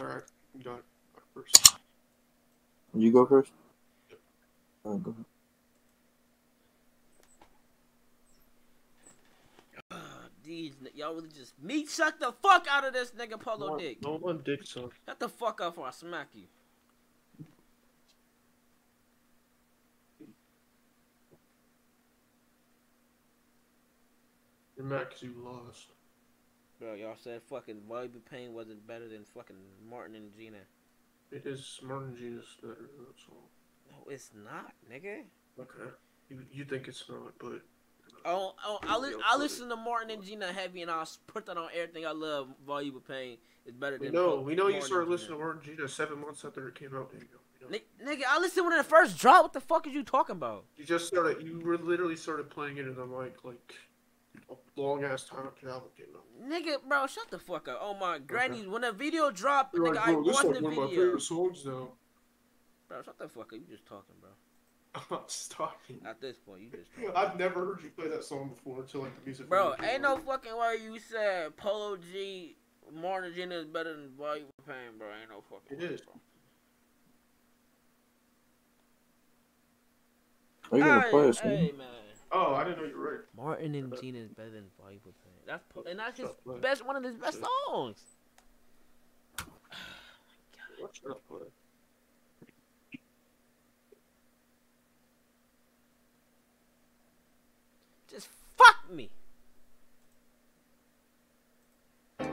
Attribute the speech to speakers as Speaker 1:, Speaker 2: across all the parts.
Speaker 1: Alright, you got it first.
Speaker 2: You go first?
Speaker 1: Yep.
Speaker 2: Alright, go ahead.
Speaker 3: These y'all really just meat suck the fuck out of this nigga Polo Dick.
Speaker 1: No one dick suck.
Speaker 3: Shut the fuck up or I smack you.
Speaker 1: You're mad because you lost.
Speaker 3: Bro, y'all said fucking Voluble Pain wasn't better than fucking Martin and Gina.
Speaker 1: It is Martin Gina's better, that's all.
Speaker 3: No, it's not, nigga.
Speaker 1: Okay. You think it's not, but...
Speaker 3: I listen to Martin and Gina heavy and I'll put that on everything I love. Voluble Pain is better than...
Speaker 1: We know you started listening to Martin Gina 7 months after it came out. There you go.
Speaker 3: Nigga, I listened when it first dropped. What the fuck is you talking about?
Speaker 1: You literally started playing it in the mic like a long ass time after the album came out.
Speaker 3: Nigga, bro, shut the fuck up. Oh my grannies, when the video dropped,
Speaker 1: You're
Speaker 3: nigga,
Speaker 1: like,
Speaker 3: I
Speaker 1: bro, this
Speaker 3: watched
Speaker 1: is
Speaker 3: the
Speaker 1: one of my
Speaker 3: video.
Speaker 1: favorite songs now.
Speaker 3: Bro, shut the fuck up. You just talking, bro.
Speaker 1: I'm not just talking.
Speaker 3: At this point, you just talking.
Speaker 1: I've never heard you play that song before until like the music.
Speaker 3: Bro, ain't no fucking way you said Polo G, Martin Gina is better than Voluble Pain, bro. Ain't no fucking way.
Speaker 1: It is.
Speaker 3: Bro.
Speaker 2: Are you gonna play us?
Speaker 3: Hey, man.
Speaker 1: Oh, I didn't know you were right.
Speaker 3: Martin and Gina is better than Voluble Pain. That's his best, one of his best songs.
Speaker 1: What's your play?
Speaker 3: Just fuck me.
Speaker 1: I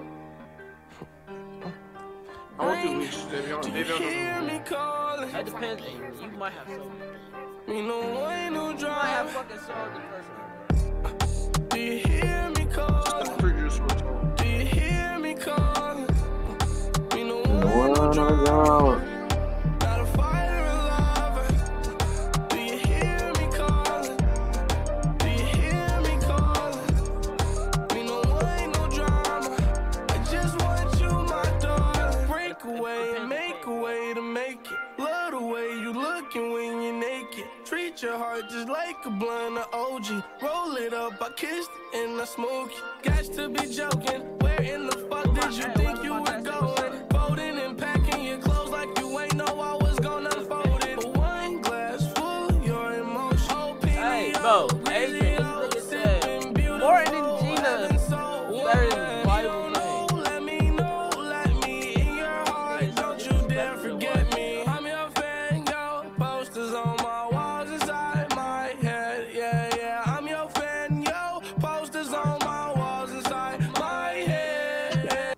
Speaker 1: want to reach Davion. Davion doesn't.
Speaker 3: That depends. You might have some.
Speaker 4: Me no way, no
Speaker 3: You might
Speaker 4: drive.
Speaker 3: have fucking songs the first one.
Speaker 4: Do you hear me calling? Do you hear me calling? Me no way, no drive. Got a fire alive. Do you hear me calling? Do you hear me calling? Me no way, no drama. I just want you, my darling. Break away and make a way to make it. Love the way you looking when you're naked. Treat your heart just like a blunt of OG. Roll it up, I kissed it and I smoke it. Got to be joking. Where in the fuck did you think you were going? Folding and packing your clothes like you ain't know I was gonna fold it. But one glass full of your emotion.
Speaker 3: Hey, bro, Adrian, this nigga said Martin and Gina is better than Voluble Pain.
Speaker 4: Let me know, let me in your heart. Don't you dare forget me. I'm your fan, yo. Posters on my walls inside my head. Yeah, yeah. I'm your fan, yo. Posters on my walls inside my head.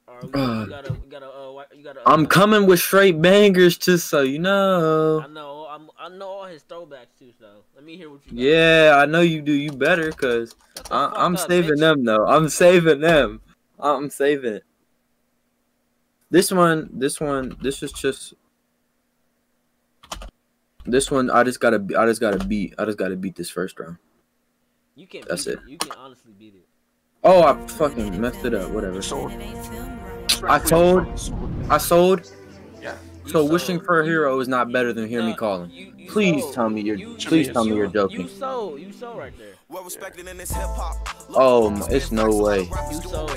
Speaker 4: You gotta.
Speaker 2: I'm coming with straight bangers, just so you know.
Speaker 3: I know all his throwbacks too. So let me hear what you got.
Speaker 2: Yeah, I know you do. You better, cause I'm saving them though. I'm saving them. I'm saving it. This one. This is just. This one, I just gotta beat this first round.
Speaker 3: You can't.
Speaker 2: That's
Speaker 3: beat
Speaker 2: it.
Speaker 3: You can honestly beat it.
Speaker 2: Oh, I fucking messed it up. Whatever. I sold.
Speaker 1: Yeah.
Speaker 2: So wishing for a hero is not better than hear me calling. Please tell me you're joking.
Speaker 3: You sold right there.
Speaker 4: Well respected in this hip hop.
Speaker 2: Oh, it's no way.
Speaker 3: You sold.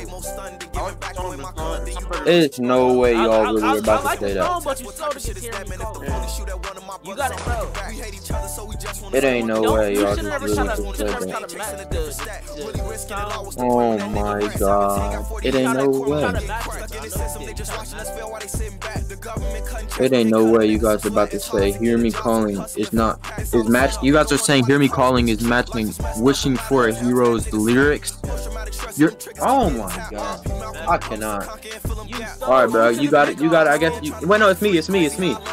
Speaker 2: It's no way y'all really were about to say that.
Speaker 3: But you sold it to Hear Me Calling. You got it, bro.
Speaker 2: It ain't no way
Speaker 3: You
Speaker 2: y'all
Speaker 3: should
Speaker 2: just
Speaker 3: never try
Speaker 2: really
Speaker 3: to
Speaker 2: just
Speaker 3: match
Speaker 2: said that.
Speaker 3: the sound.
Speaker 2: Oh my god. It ain't no way. It ain't no way you guys are about to say hear me calling is match. You guys are saying hear me calling is matching wishing for a hero's lyrics. Oh my god. I cannot. Alright, bro, you got it. I guess you. Wait, no, it's me.
Speaker 3: You try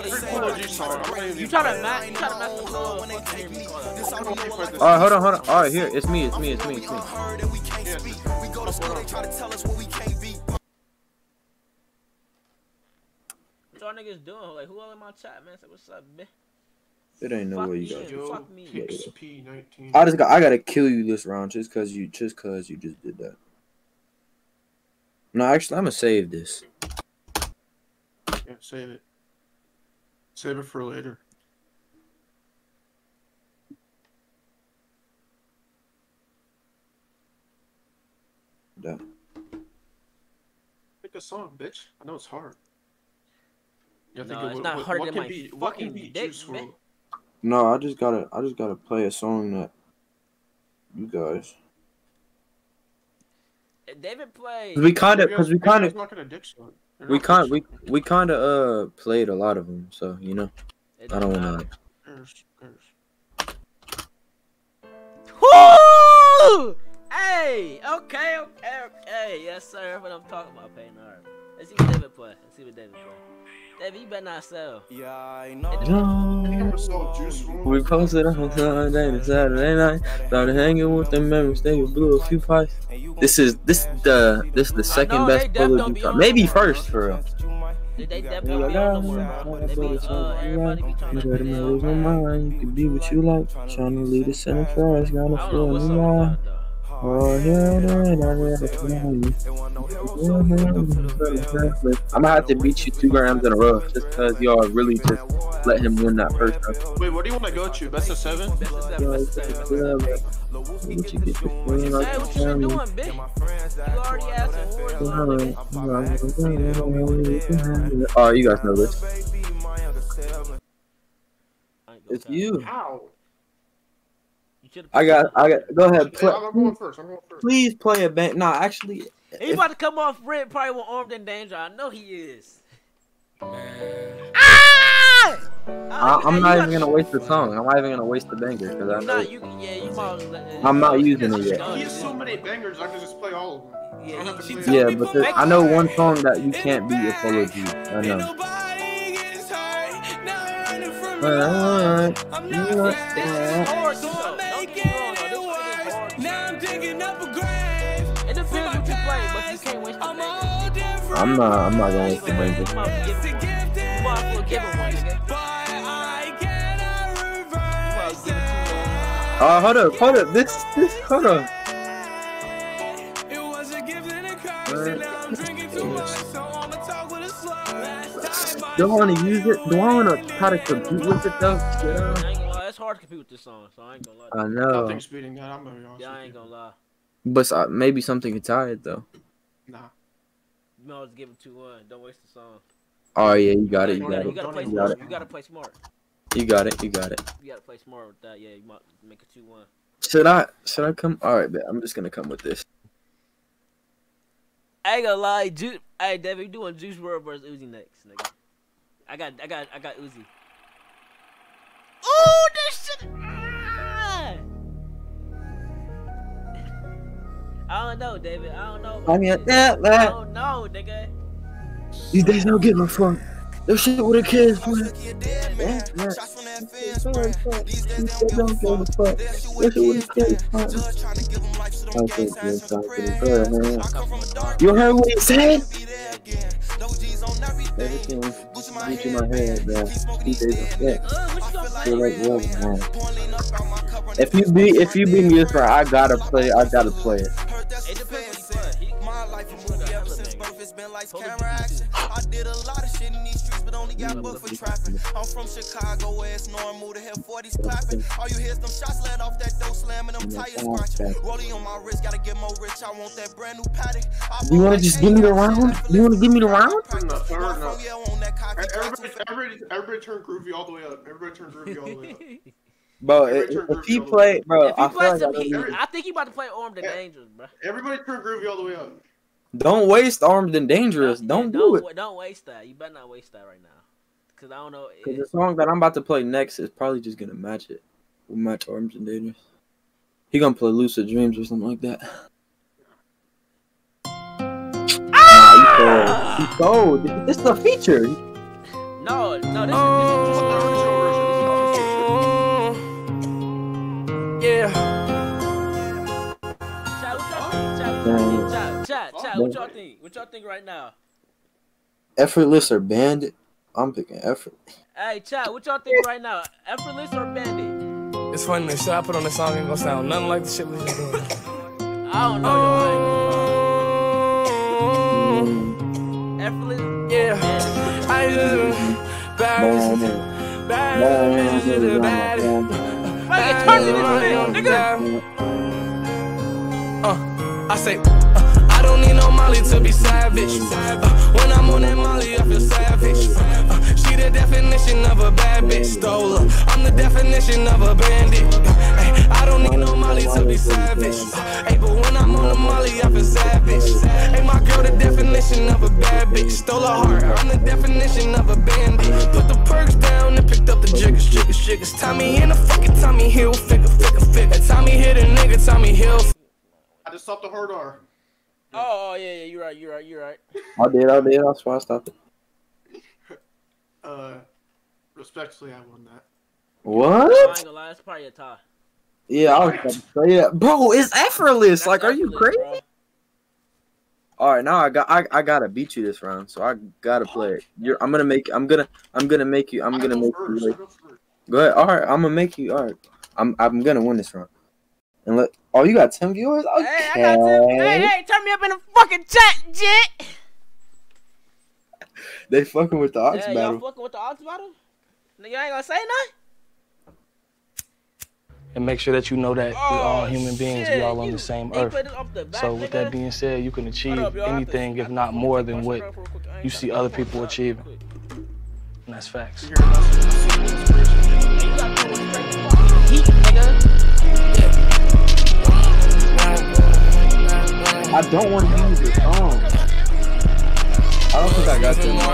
Speaker 3: to match the song.
Speaker 2: Alright, hold on. Alright, here, it's me.
Speaker 3: What y'all niggas doing? Like, who all in my chat, man? Say, what's up, man?
Speaker 2: It ain't no
Speaker 3: Fuck
Speaker 2: way
Speaker 3: me,
Speaker 2: you guys.
Speaker 3: fuck me.
Speaker 1: P19.
Speaker 2: I gotta kill you this round just cause you just did that. No, actually, I'm gonna save this.
Speaker 1: Yeah, save it. Save it for later.
Speaker 2: Done.
Speaker 1: Pick a song, bitch. I know it's hard. Yeah, I think
Speaker 3: No, it's not harder than my
Speaker 1: what can
Speaker 3: fucking
Speaker 1: beat
Speaker 3: dick,
Speaker 1: Juice
Speaker 3: man.
Speaker 1: WRLD?
Speaker 2: No, I just gotta play a song that you guys.
Speaker 3: David played.
Speaker 2: We kind of,
Speaker 1: Maybe
Speaker 2: cause we
Speaker 1: maybe
Speaker 2: kind
Speaker 1: I
Speaker 2: of,
Speaker 1: was not gonna dick suck. They're
Speaker 2: we
Speaker 1: not
Speaker 2: kind,
Speaker 1: dick
Speaker 2: we kind of played a lot of them. So you know,
Speaker 3: It
Speaker 2: I don't
Speaker 3: matter.
Speaker 2: wanna.
Speaker 1: suckers.
Speaker 3: Woo! Hey, okay. Yes, sir. That's what I'm talking about, Payne. All right. Let's see what David play. David, you better not sell.
Speaker 4: Yeah, I know.
Speaker 1: I think I'm gonna sell Juice WRLD.
Speaker 2: We posted on Sunday to Saturday night. Started hanging with the members. They blew a few pipes. This is the second
Speaker 3: they
Speaker 2: best
Speaker 3: def
Speaker 2: Polo
Speaker 3: don't
Speaker 2: G
Speaker 3: be
Speaker 2: song.
Speaker 3: on
Speaker 2: Maybe
Speaker 3: no more,
Speaker 2: first for real.
Speaker 3: They definitely be on no more, bro. They be, everybody be trying
Speaker 2: You
Speaker 3: to
Speaker 2: gotta lose my mind. You can be what you like. Trying to lead us in the first. Gonna
Speaker 3: I don't know
Speaker 2: feel
Speaker 3: what
Speaker 2: me
Speaker 3: song
Speaker 2: now.
Speaker 3: about, though.
Speaker 2: Oh, yeah, I'm gonna have to beat you 2 grams in a row just because y'all really just let him win that first round.
Speaker 1: Wait, what do you want to go to? Best of 7?
Speaker 3: Best of seven, best of seven. Hey, what you been doing, bitch? You already asked for
Speaker 2: Oh, you guys know this. It's you.
Speaker 1: How?
Speaker 2: I got. Go ahead.
Speaker 1: I'm going first.
Speaker 2: Please play a band. Nah, actually,
Speaker 3: He about to come off red, probably with Armed and Danger. I know he is.
Speaker 2: I'm not even gonna waste the song. I'm not even gonna waste the banger because I know. I'm not using it yet.
Speaker 1: He has so many bangers, I can just play all of them. I don't have to play
Speaker 2: Yeah,
Speaker 1: them.
Speaker 2: but I know one song that you can't beat Apollo G. I know. I'm not gonna waste the banger. Hold up. Hold on. Do I want to use it? Do I want to try to compete with it though? Yeah.
Speaker 3: It's hard to compete with this song, so I ain't gonna lie.
Speaker 2: I know.
Speaker 1: Nothing's beating that. I'm gonna be honest.
Speaker 3: Yeah, I
Speaker 1: with
Speaker 3: ain't
Speaker 1: you.
Speaker 3: gonna lie.
Speaker 2: But maybe something could tie it though.
Speaker 1: Nah.
Speaker 3: You might as well give it 2-1. Don't waste the song.
Speaker 2: Oh yeah, you got it.
Speaker 3: You gotta play
Speaker 2: You
Speaker 3: smart.
Speaker 2: got it.
Speaker 3: You gotta play smart.
Speaker 2: You got it.
Speaker 3: You gotta play smart with that. Yeah, you might make it 2-1.
Speaker 2: Should I come? All right, bet. I'm just gonna come with this.
Speaker 3: I ain't gonna lie, hey, David, you doing Juice WRLD versus Uzi next, nigga. I got Uzi. Ooh, this shit! I don't know, David. I don't know.
Speaker 2: I mean,
Speaker 3: I don't know, nigga.
Speaker 2: These days don't give a fuck. This shit with the kids, man. Don't give a fuck. This shit with the kids, you heard what he said? Everything into my head, man. These days feel like wolves, man. If you beat me this right, I gotta play it.
Speaker 3: It depends what you
Speaker 4: I did a lot of shit in these streets, but only got booked for trapping. I'm from Chicago, where it's normal to hear 40s clapping. All you hear is them shots let off that dope slamming, them tires scratching. Rolling on my wrist, gotta get more rich. I want that brand new paddock.
Speaker 2: You wanna just give me the round? You wanna give me the round?
Speaker 1: No. Everybody turn groovy all the way up.
Speaker 2: Bro, if he play, bro,
Speaker 3: If he
Speaker 2: I
Speaker 3: plays
Speaker 2: feel
Speaker 3: him,
Speaker 2: like
Speaker 3: I think he about to play Armed and Dangerous, bro.
Speaker 1: Everybody turn groovy all the way up.
Speaker 2: don't waste Armed and Dangerous. Don't do it.
Speaker 3: Don't waste that. You better not waste that right now. Cause I don't know.
Speaker 2: Cause the song that I'm about to play next is probably just gonna match it. Will match Armed and Dangerous. He gonna play Lucid Dreams or something like that. Nah, you sold. This is a feature.
Speaker 3: No, this is
Speaker 4: Yeah.
Speaker 3: Chat, what y'all think? What y'all think right now?
Speaker 2: Effortless or Bandit? I'm picking Effort.
Speaker 3: Hey, chat, what y'all think right now? Effortless or Bandit?
Speaker 4: It's funny, the shit I put on the song ain't gonna sound nothing like the shit we just doing.
Speaker 3: I don't know, yo. Effortless?
Speaker 4: Yeah. I just bad. I say, I don't need no Molly to be savage. When I'm on that Molly, I feel savage. She the definition of a bad bitch. Stole her. I'm the definition of a bandit. I don't need no Molly to be savage. But when I'm on the Molly, I feel savage. My girl, the definition of a bad bitch. Stole her heart. I'm the definition of a bandit. Put the perks down and picked up the jiggers. Tommy in the fucking Tommy Hill. Figure. Tommy hit a nigga. Tommy Hill.
Speaker 1: I just stopped the hard R.
Speaker 3: Oh yeah, you're right.
Speaker 2: I did. That's why I stopped it.
Speaker 1: Respectfully, I won that.
Speaker 2: What?
Speaker 3: I ain't gonna lie, that's probably a tie.
Speaker 2: Yeah, I was about to say that. Bro, it's effortless.
Speaker 3: That's
Speaker 2: like, are you
Speaker 3: effortless,
Speaker 2: crazy?
Speaker 3: bro.
Speaker 2: All right, now I gotta beat you this round, so I gotta play it. I'm gonna make you. Go ahead. All right, I'm gonna make you. All right, I'm gonna win this round. And look, oh, you got 10 viewers. Okay.
Speaker 3: Hey, I got 10. Hey, turn me up in the fucking chat, Jit.
Speaker 2: They fucking with the ox
Speaker 3: Y'all
Speaker 2: battle.
Speaker 3: fucking with the ox battle? Nigga, you ain't gonna say nothing?
Speaker 5: And make sure that you know that we're all human beings.
Speaker 3: shit,
Speaker 5: We all on
Speaker 3: you-
Speaker 5: the same
Speaker 3: they
Speaker 5: earth.
Speaker 3: put it off the back,
Speaker 5: So with that
Speaker 3: nigga.
Speaker 5: being said, you can achieve
Speaker 3: Hold up, y'all.
Speaker 5: anything, if not more than what you see other people achieving. And that's facts.
Speaker 3: Heat, nigga.
Speaker 2: I don't want to use it. I don't think I got them.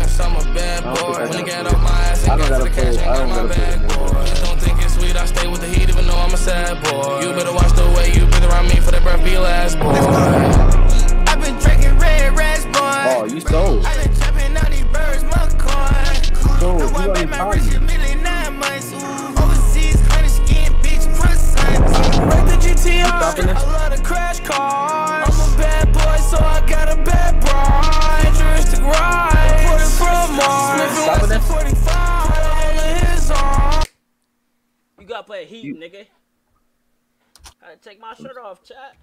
Speaker 2: I don't gotta play it. I don't gotta play it.
Speaker 4: Don't think it's sweet, I stay with the heat even though I'm a sad boy. You better watch the way you breathe around me for that breath be your last boy. I've been drinking red raspberry.
Speaker 2: Oh, you sold.
Speaker 4: I've been trapping out these birds, my coin.
Speaker 2: So you already timed me.
Speaker 4: 9 months. Overseas, honey skin, bitch, croissant. Break the GTR,
Speaker 2: stopping this?
Speaker 4: I love the crash cars. I'm a bad boy, so I got a bad bride. Futuristic ride, put it from Mars.
Speaker 2: Stopping this?
Speaker 4: 45, all of his arms.
Speaker 3: You gotta play Heat, nigga. Gotta take my shirt off, chat.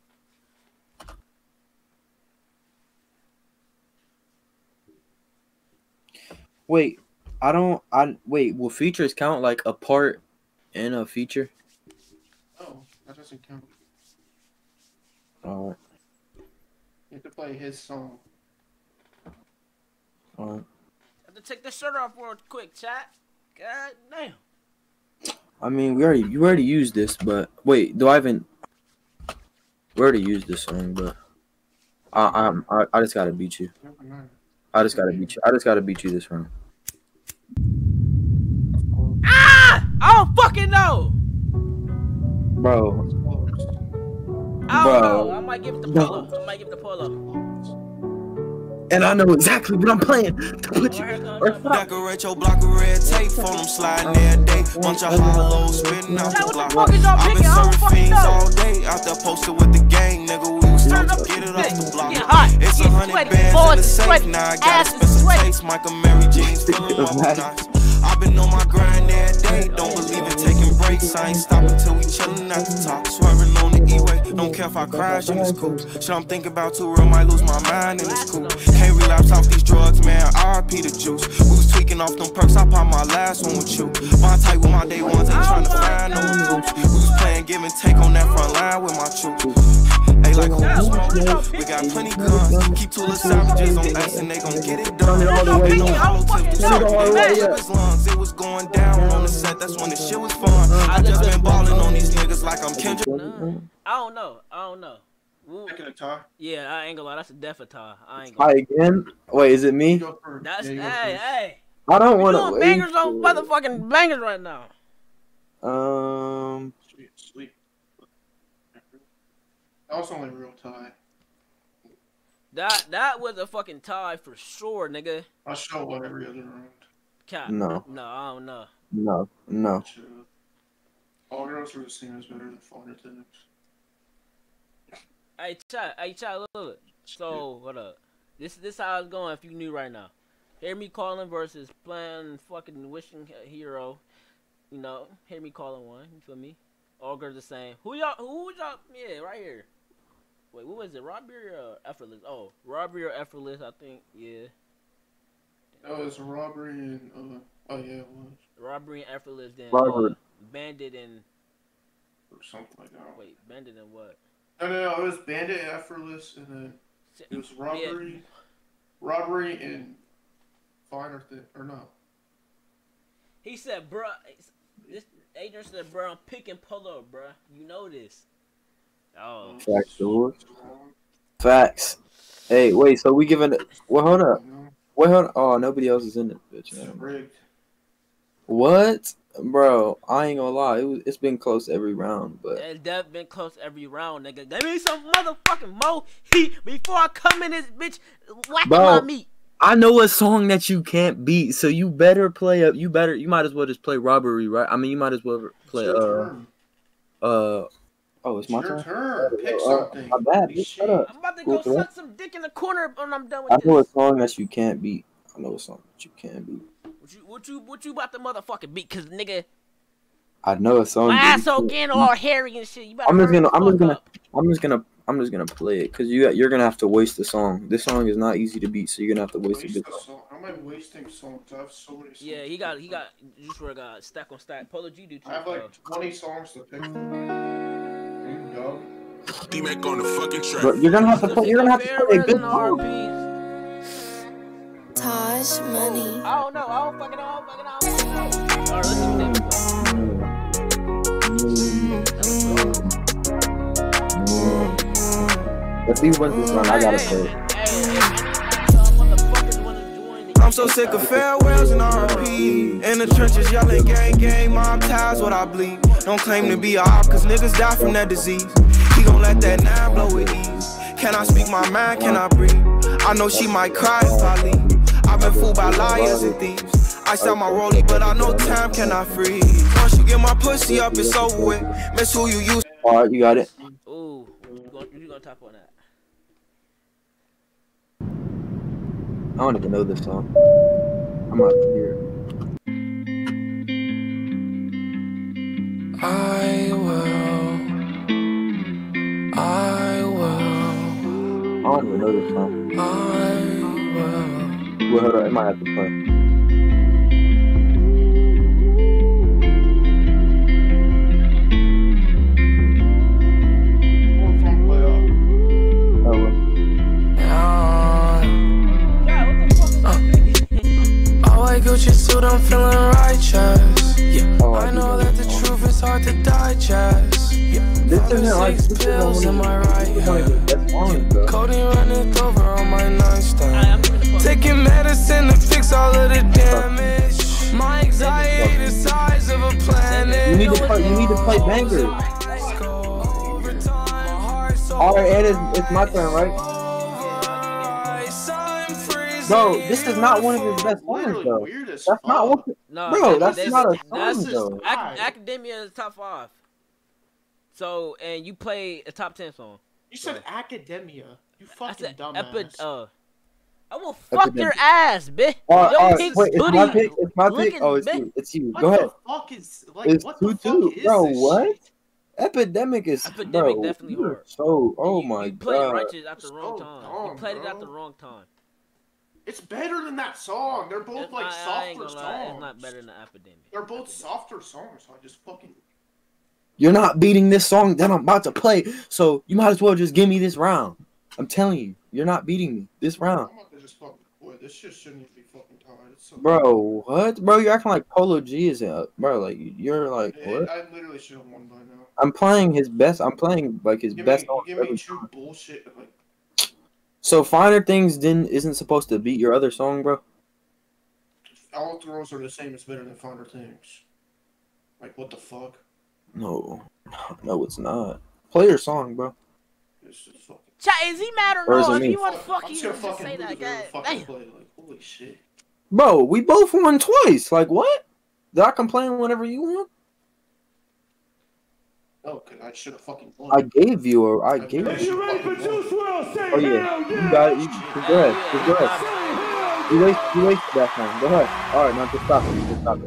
Speaker 2: Wait, wait, will features count like a part in a feature?
Speaker 1: Oh, that doesn't count.
Speaker 2: Alright.
Speaker 1: You have to play his song.
Speaker 2: Alright.
Speaker 3: Have to take the shirt off real quick, chat. God damn.
Speaker 2: I mean, you already used this, but wait, we already used this song, but I just gotta beat you. I just gotta beat you this round.
Speaker 3: Ah! I don't fucking know.
Speaker 2: Bro.
Speaker 3: I don't
Speaker 2: Bro.
Speaker 3: know. I might give it to Polo.
Speaker 2: And I know exactly what I'm playing to put you.
Speaker 4: Decorate your block with red tape on them sliding every day. Bunch of hollows spitting out the block.
Speaker 3: What the fuck is y'all
Speaker 4: I've been
Speaker 3: picking? I don't
Speaker 4: serving
Speaker 3: fucking
Speaker 4: fiends
Speaker 3: know.
Speaker 4: all day. Out there posted with the gang, nigga. We was
Speaker 3: Turn
Speaker 4: trying
Speaker 3: up
Speaker 4: to get it off the block.
Speaker 3: Get hot.
Speaker 4: It's
Speaker 3: Get
Speaker 4: 100
Speaker 3: sweaty.
Speaker 4: bands in
Speaker 3: Balls
Speaker 4: the
Speaker 3: is
Speaker 4: safe.
Speaker 3: sweaty.
Speaker 4: Now I
Speaker 3: Ass
Speaker 4: got
Speaker 3: is
Speaker 4: expensive
Speaker 3: sweaty.
Speaker 4: taste. Michael Mary jeans full of nice. I've been on my grind every day. Don't believe in taking breaks. I ain't stopping till we chillin' at the top. Swerving on the E-way. Don't care if I crash in this coupe. Shit I'm thinking about too real. Might lose my mind in this coupe. Can't relapse off these drugs, man. RP the juice. We was tweaking off them perks. I popped my last one with you. My type with my day ones. Ain't trying to find no recruits. We was playing give and take on that front line with my troops. Hey, like who smoke? We got plenty guns. Keep two little savages on us and they gon' get it done.
Speaker 2: Turn it all the way
Speaker 4: Ain't no
Speaker 2: up.
Speaker 4: hollow tip to
Speaker 2: Turn it all the way
Speaker 4: choke.
Speaker 2: up.
Speaker 4: His lungs, it was going down on the set. That's when the shit was fun. I just been balling on these niggas like I'm Kendrick.
Speaker 3: I don't know. Ooh.
Speaker 1: Second attack.
Speaker 3: Yeah, I ain't gonna lie. That's a definite tie. I ain't
Speaker 2: Hi
Speaker 3: gonna.
Speaker 2: again. Wait, is it me?
Speaker 1: You go first.
Speaker 3: That's
Speaker 1: Yeah, you go
Speaker 3: hey.
Speaker 2: I don't
Speaker 3: We
Speaker 2: want
Speaker 3: doing
Speaker 2: to.
Speaker 3: bangers on motherfucking bangers right now.
Speaker 1: Sweet. That was only a real tie.
Speaker 3: That was a fucking tie for sure, nigga.
Speaker 1: I'll show what every other round.
Speaker 3: Cap.
Speaker 2: No.
Speaker 3: No, I don't know.
Speaker 2: No.
Speaker 1: All girls are the same as better than Fauna Tennis.
Speaker 3: Hey, chat, look. So, what up? This how it's going if you new right now. Hear Me Calling versus playing fucking Wishing Hero. You know, Hear Me Calling one. You feel me? All girls the same. Who y'all? Yeah, right here. Wait, what was it? Robbery or Effortless? Oh, Robbery or Effortless, I think. Yeah.
Speaker 1: That was robbery and oh yeah, it was
Speaker 3: Robbery and Effortless, then
Speaker 2: Robbery.
Speaker 3: Bandit and
Speaker 1: or something like that.
Speaker 3: wait, Bandit and what?
Speaker 1: No, it was Bandit, Effortless, and then it was robbery, and finer thing, or no?
Speaker 3: He said, "Bruh, this Adrian said, bro, I'm picking Polo, bruh. You know this." Oh.
Speaker 2: Facts, dude. Facts. Hey, wait. So we giving? Well, hold up. Wait, hold on. Oh, nobody else is in it, bitch. Man. What, bro? I ain't gonna lie. It's been close every round, but
Speaker 3: It's been close every round, nigga. Give me some motherfucking more heat before I come in this bitch whacking my meat.
Speaker 2: I know a song that you can't beat, so you better play up. You might as well just play Robbery, right? I mean, you might as well play Oh, it's my turn.
Speaker 1: Pick something.
Speaker 2: My bad. Shut up.
Speaker 3: I'm about to go suck some dick in the corner when I'm done with
Speaker 2: this. I know a
Speaker 3: this.
Speaker 2: song that you can't beat. I know a song that you can't beat.
Speaker 3: What you about to motherfucking beat? Cause nigga,
Speaker 2: I know a song.
Speaker 3: my asshole getting all hairy and shit. You better I'm just gonna play it because you're gonna have to waste the song. This song is not easy to beat, so you're gonna have to waste a good song.
Speaker 1: How am I wasting songs? I have so many songs.
Speaker 3: Yeah, he got. You swear to God, stack on stack. Polo G do too.
Speaker 1: I have like 20 songs to pick from.
Speaker 4: D-Mac on the fucking track.
Speaker 2: Bro, you're gonna have to play. You're gonna have to play a good song.
Speaker 6: Taj Money.
Speaker 3: I don't know. I don't fucking know. Alright, let's see what
Speaker 2: Let's see what this one I gotta play.
Speaker 7: I'm so sick of farewells and RP. In the trenches yelling gang, gang, mob ties what I bleed. Don't claim to be a op, cause niggas die from that disease. He gon' let that 9 blow with ease. Can I speak my mind, can I breathe? I know she might cry if I leave. I've been fooled by liars and thieves. I sell my rollie, but I know time cannot freeze. Once you get my pussy up, it's over with. Miss who you used.
Speaker 2: Alright, you got it.
Speaker 3: Ooh, you gonna tap on that.
Speaker 2: I don't even know this song. I'm out here.
Speaker 7: I
Speaker 2: don't even know this song. Well, hold on, I might have to play.
Speaker 7: Gucci suit, I'm feeling righteous. Yeah. I know that the truth is hard to digest. Yeah.
Speaker 2: This isn't like
Speaker 7: pills in my right hand. Codeine running over on my nightstand. Taking medicine to fix all of the damage. My anxiety the size of a planet.
Speaker 2: You need to play bangers. Alright, and it's my turn, right? Bro, this is not one of his best songs, though. That's not one.
Speaker 3: No,
Speaker 2: bro, that's not a song, though.
Speaker 3: Academia is top 5. So, and you play a top 10 song.
Speaker 1: You said Academia. You fucking dumbass.
Speaker 3: I will fuck your ass, bitch.
Speaker 2: Wait, it's my pick. Oh, it's you. Go ahead.
Speaker 1: What the fuck is
Speaker 2: it's
Speaker 1: what the fuck
Speaker 2: 2-2,
Speaker 1: is
Speaker 2: bro.
Speaker 1: this
Speaker 2: What?
Speaker 1: shit?
Speaker 2: Epidemic
Speaker 3: definitely hard.
Speaker 2: So, oh my god.
Speaker 3: You played Righteous at the wrong time. You played it at the wrong time.
Speaker 1: It's better than that song. They're both like softer songs.
Speaker 3: It's not better than Epidemic.
Speaker 1: They're both softer songs. So I just fucking.
Speaker 2: You're not beating this song that I'm about to play, so you might as well just give me this round. I'm telling you, you're not beating me this round.
Speaker 1: I'm about to just fucking quit. This shit shouldn't be fucking tired. So
Speaker 2: bro, what? Bro, you're acting like Polo G is up. Bro, like you're like what?
Speaker 1: I literally should have won by now.
Speaker 2: I'm playing his best. I'm playing like his best.
Speaker 1: Give me 2 bullshit. Like.
Speaker 2: So Finer Things isn't supposed to beat your other song, bro?
Speaker 1: All throws are the same. It's better than Finer Things. Like what the fuck?
Speaker 2: No, it's not. Play your song, bro.
Speaker 1: This is fucking.
Speaker 3: Chat, is he mad or no? If you want to fuck, you just say that, guy.
Speaker 1: Like, holy shit.
Speaker 2: Bro, we both won twice. Like what? Did I complain whenever you won?
Speaker 1: Oh, cause I should have fucking won.
Speaker 2: I gave you. Oh yeah, you got it. Go ahead. You wasted that time. Go ahead. All right, now just stop it.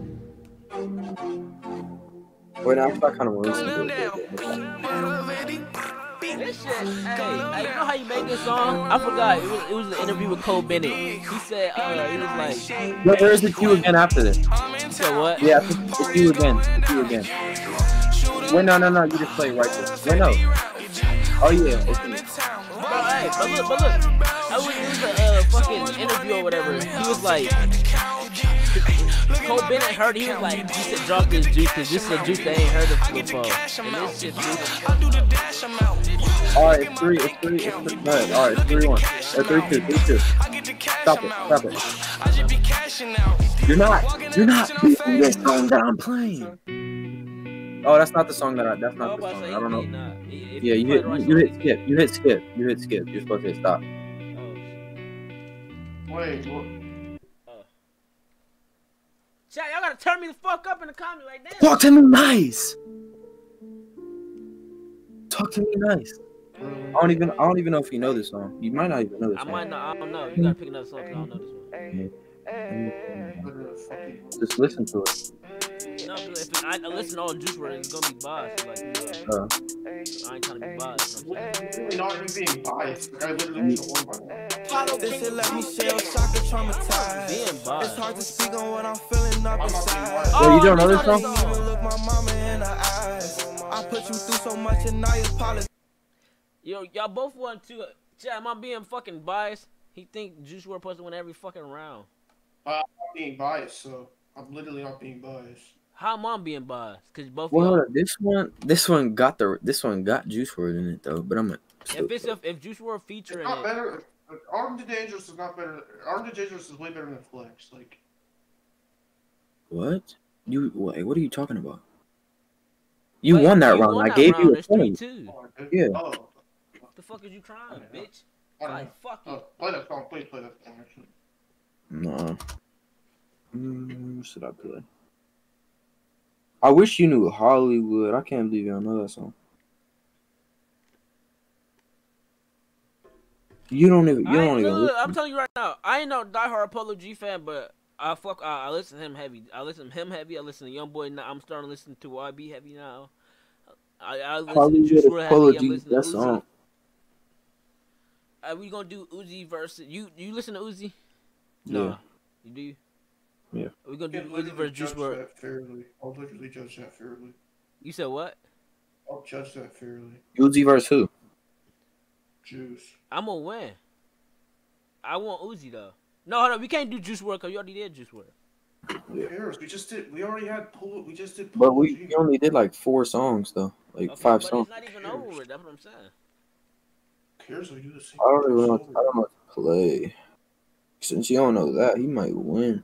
Speaker 2: Wait, now I kind of want to listen to it.
Speaker 3: This shit, hey, you know how you made this song? I forgot. It was an interview with Cole Bennett. He said, he was like,
Speaker 2: where is it you again after this?
Speaker 3: So what?
Speaker 2: Yeah, it's you again. Wait, no, you just play right there. Wait, no. Oh yeah. Okay.
Speaker 3: Hey, but look. I was in the fucking interview or whatever. He was like, Cole Bennett heard. He was like, he said drop this juice because this is a juice they ain't heard of before. And this shit juice.
Speaker 2: Alright, it's 3. Alright, it's 3-1. 3-2. Stop it. You're not beating this song that I'm playing. Oh, that's not the song that's not the song. I don't know. Yeah, you hit skip. You hit skip. You're supposed to hit stop.
Speaker 1: Wait, what?
Speaker 3: Chat, y'all gotta turn me the fuck up in the comment like that.
Speaker 2: Talk to me nice. I don't even know if you know this song. You might not even know this song.
Speaker 3: I don't know. You gotta pick another song 'cause I don't know this one.
Speaker 2: Just listen to it.
Speaker 3: No, if I listen to all Juice WRLD, it's gonna be biased. Like, I ain't trying to be biased.
Speaker 1: I'm really not even being biased. Like, I literally just one by one.
Speaker 7: This shit let me shell shock and traumatized.
Speaker 3: Being biased.
Speaker 7: It's hard to speak on what I'm feeling up inside.
Speaker 2: Yo, you don't know this song?
Speaker 7: Look my mama in her eyes. I put you through so much and now you apologize.
Speaker 3: Yo, y'all both want to. Chat, am I being fucking biased? He think Juice WRLD supposed to win every fucking round.
Speaker 1: I'm not being biased, so I'm literally not being biased.
Speaker 3: How am I being biased? Cause both.
Speaker 2: Well, this one got Juice WRLD in it though. But I'm
Speaker 3: if Juice WRLD featuring
Speaker 1: it's not better. Armed and Dangerous is not better. Armed and Dangerous is way better than Flex. Like
Speaker 2: what? What are you talking about? You won that round. I gave you a point. Yeah.
Speaker 1: Oh.
Speaker 3: What the fuck is you trying, bitch? Like fuck you.
Speaker 1: Play that song. Play that song. Actually.
Speaker 2: No. What should I play? I wish you knew Hollywood. I can't believe you don't know that song. You don't even.
Speaker 3: I'm telling you right now. I ain't no diehard Apollo G fan, but I listen to him heavy. I listen to YoungBoy now. I'm starting to listen to YB heavy now. I listen to Juice WRLD heavy. I'm listening to Uzi. We gonna do Uzi versus you. You listen to Uzi? No.
Speaker 2: Yeah.
Speaker 3: You do?
Speaker 2: Yeah.
Speaker 3: We gonna do Uzi versus Juice WRLD.
Speaker 1: I'll literally judge that fairly.
Speaker 3: You said what?
Speaker 1: I'll judge that fairly.
Speaker 2: Uzi versus who?
Speaker 1: Juice.
Speaker 3: I'm gonna win. I want Uzi though. No, hold on. We can't do Juice WRLD because you already did Juice WRLD.
Speaker 1: Who cares? We already had Polo. We just did.
Speaker 2: But we only did like 4 songs though, like okay, 5 songs.
Speaker 3: It's not even over with. That's what I'm saying.
Speaker 1: Who cares? We do the same.
Speaker 2: I don't know what to play. Since you don't know that, he might win.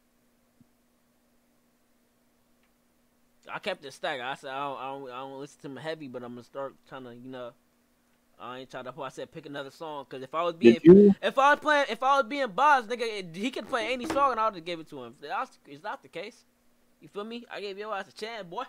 Speaker 3: I kept it stacked. I said I don't listen to him heavy, but I'm gonna start trying to, I ain't trying to. I said pick another song because if I was being biased, nigga, he could play any song and I'll just give it to him. It's not the case. You feel me? I gave your ass a chance, boy.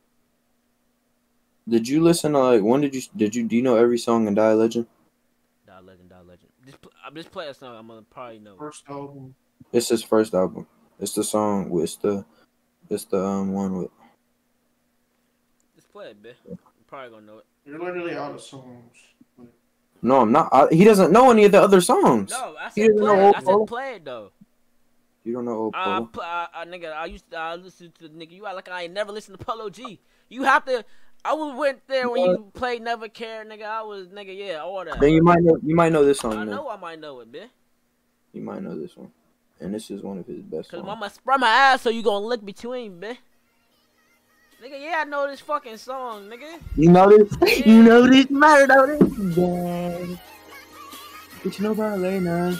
Speaker 2: Did you listen to when do you know every song in Die Legend?
Speaker 3: Die Legend. Just play a song. I'm gonna probably know.
Speaker 1: First album.
Speaker 2: It's his first album. It's the song with one with.
Speaker 3: Just play it, bitch. I'm probably gonna know it.
Speaker 1: You're literally out of songs.
Speaker 2: No, I'm not. He doesn't know any of the other songs.
Speaker 3: No, I said play it. I said play it though.
Speaker 2: You don't know Old Polo?
Speaker 3: Nigga, I listen to nigga. You act like I ain't never listened to Polo G. You have to. I went there when you played Never Care, nigga. I was nigga, yeah, all that.
Speaker 2: Then you might know this song.
Speaker 3: I know I might know it, bitch.
Speaker 2: You might know this one, and this is one of his best.
Speaker 3: Cause I'ma spread my ass so you gonna look between, bitch. Nigga, yeah, I know this fucking song, nigga.
Speaker 2: You know this? Yeah. You know this? Matter know this? Yeah. But you know about Lena.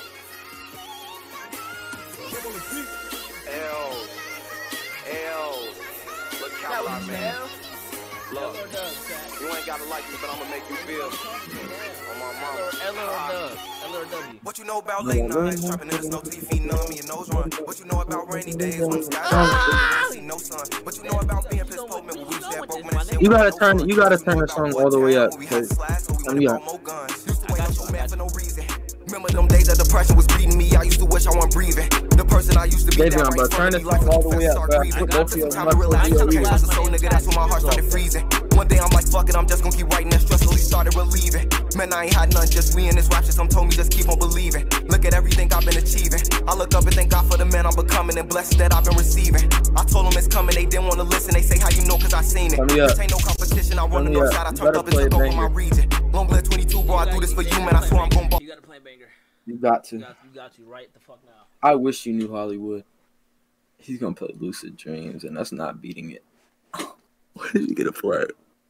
Speaker 4: Look how I man. Look, you ain't gotta like me, but I'ma make you feel. On my mama.
Speaker 3: LRW.
Speaker 7: What you know about late nights? Trapping in the snow till your feet numb and your nose run. What you know about rainy days when the sky see no sun? What you know about being pissed poke when we that broke man?
Speaker 2: You gotta turn the song all the way up.
Speaker 7: Remember them days that depression was beating me. I used to wish I wasn't breathing. The person I used to be.
Speaker 2: Davion, bro, turn this all the way up, bro. Put both of your
Speaker 7: nigga, that's when my heart started freezing. One day I'm like, fuck it, I'm just gonna keep writing. That stress slowly started relieving. Man, I ain't had none, just me and this rap shit. Some told me just keep on believing. Look at everything I've been achieving. I look up and thank God for the man I'm becoming and blessings that I've been receiving. I told them it's coming, they didn't want to listen. They say how you know, cause I seen it. This ain't no competition, I run the north side. I turned up and took over my region. Long live 22, bro, I do this for you, man. I swear I'm gonna ball.
Speaker 3: You gotta play banger.
Speaker 2: You got to.
Speaker 3: You got to right the fuck now.
Speaker 2: I wish you knew Hollywood. He's gonna play Lucid Dreams, and that's not beating it. What did you get it for?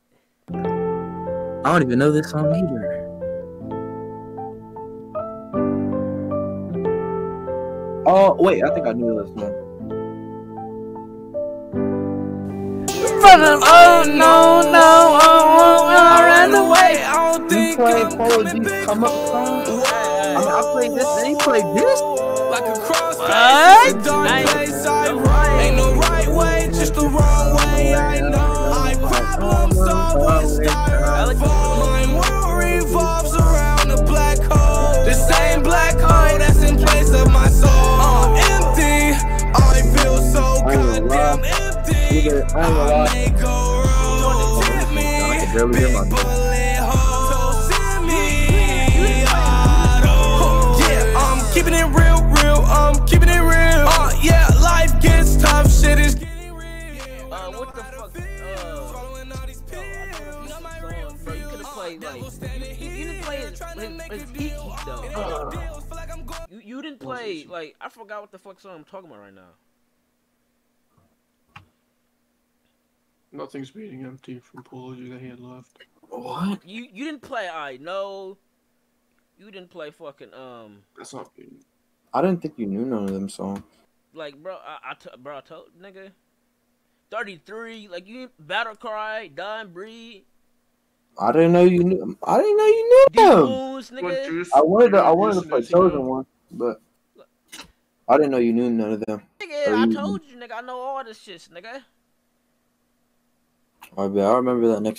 Speaker 2: I don't even know this song either. Oh wait, I think I knew this one.
Speaker 4: Oh no, I ran away. I don't think I'm coming back home.
Speaker 2: I mean, I played this, and he played this.
Speaker 4: Like a crossfade, dark place I ride. Ain't no right way, just the wrong way. I know my problems always styrofoam. My world revolves around a black hole. The same black hole that's in place of my soul. Empty, I feel so goddamn empty. I may go wrong. Tip me, big bullet hole. Send me auto. Yeah, I'm keeping it real. I'm keeping it real. Yeah, life gets tough, shit is getting real.
Speaker 3: What the fuck? Bro, you could've played like you didn't play his peak though. You didn't play like I forgot what the fuck song I'm talking about right now.
Speaker 1: Nothing's beating Empty from Pology that he had left.
Speaker 2: What?
Speaker 3: You didn't play I know. You didn't play fucking
Speaker 1: That's not beating.
Speaker 2: I didn't think you knew none of them songs.
Speaker 3: like bro I told nigga 33 like you Battle Cry, Die and Breed.
Speaker 2: I didn't know you knew. I didn't know you knew them.
Speaker 3: Moons, nigga.
Speaker 2: I wanted to play Chosen One, but I didn't know you knew none of them.
Speaker 3: Nigga, I told you, nigga. I know all this shit, nigga.
Speaker 2: I remember that next